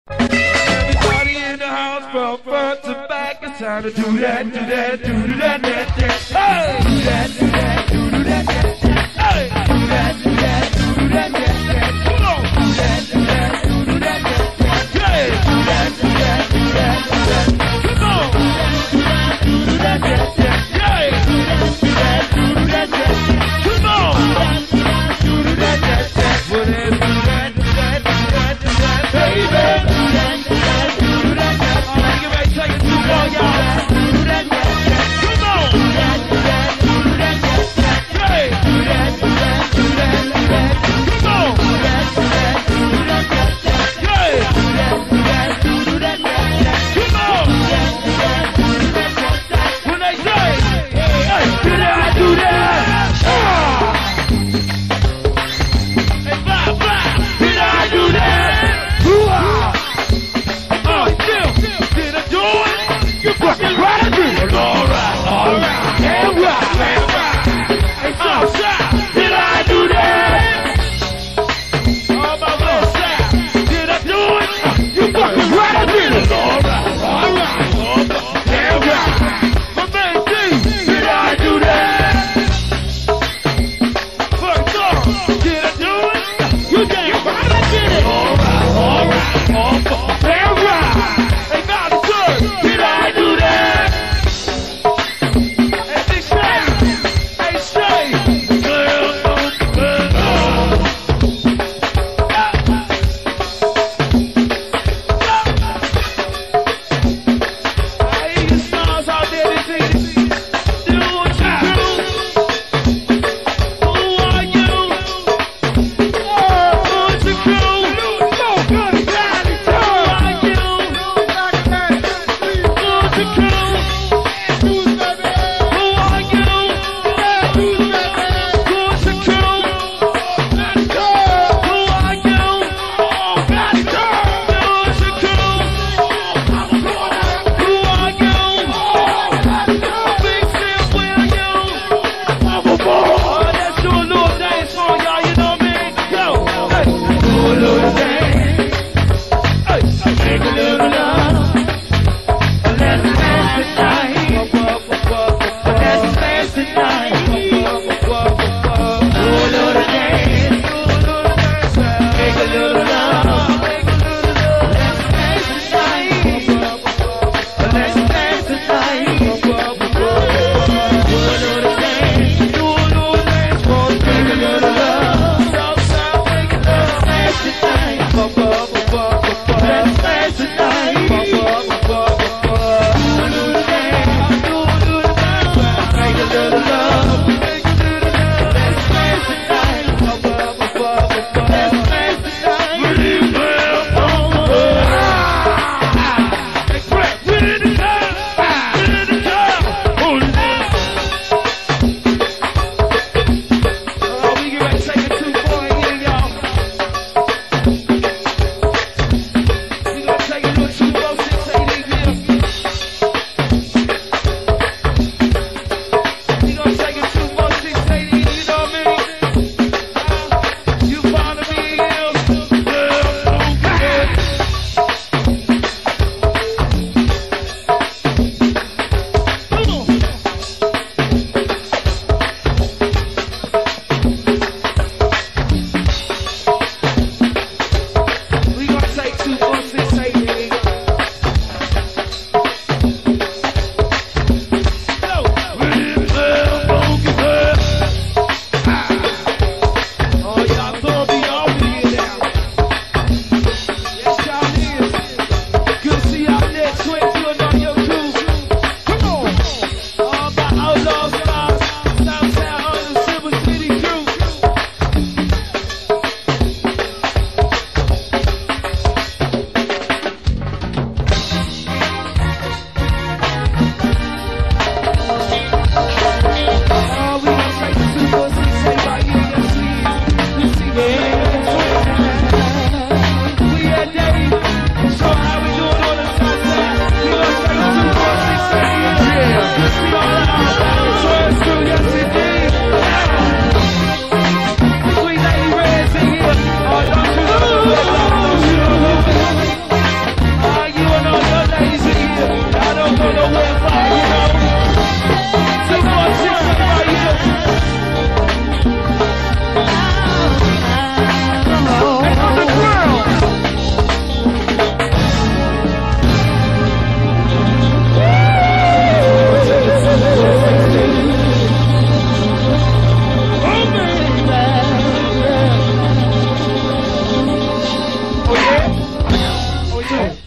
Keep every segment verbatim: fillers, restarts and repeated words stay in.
Everybody in the house from front to back. It's time to do that, do that, do that, that, that. Hey! Do that, do that, do that, that. Hey! Do that, do that, do that, that. Come on! Do that, do that, do that, that. Hey! Do that, do that, do that, that. Come on! Do that, do that, that. Hey! Do that, do that, that. Come on! Do that, that, that. Well, then, do that, do that, do that, do that, baby. Do that, do that, do that, that. Oh, you get ready to take it too far, y'all. Do that, that, that. Come on! Do that, do that, do that, that. Hey! Do that, do that, do that, that. Come on!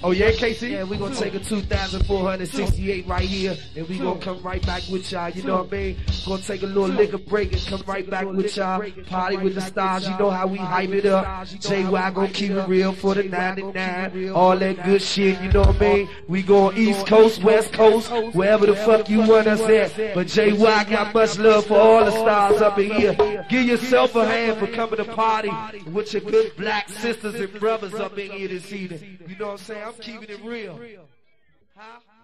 Oh yeah, Casey? Yeah, we gonna take a two thousand four hundred sixty-eight right here, and we gonna come right back with y'all, you know what I mean? Gonna take a little liquor break and come right back with y'all. Party with the stars, you know how we hype it up. J-Y gonna keep it real for the ninety-nine. All that good shit, you know what I mean? We going East Coast, West Coast, wherever the fuck you want us at. But J Y got much love for all the stars up in here. Give yourself a hand for coming to party with your good black sisters and brothers up in here this evening. You know what I'm saying? I'm keeping it real. Huh?